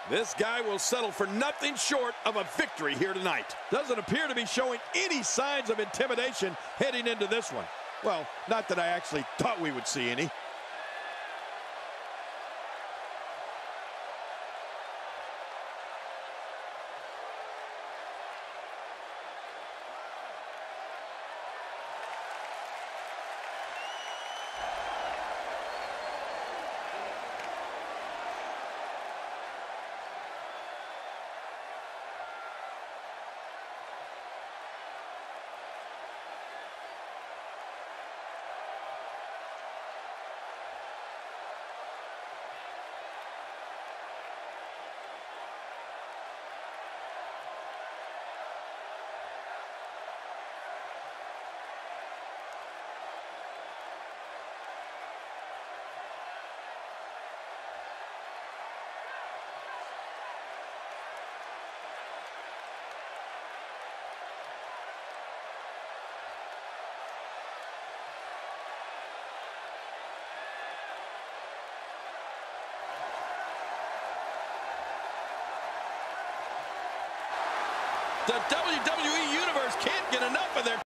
This guy will settle for nothing short of a victory here tonight. Doesn't appear to be showing any signs of intimidation heading into this one. Well, not that I actually thought we would see any. The WWE Universe can't get enough of their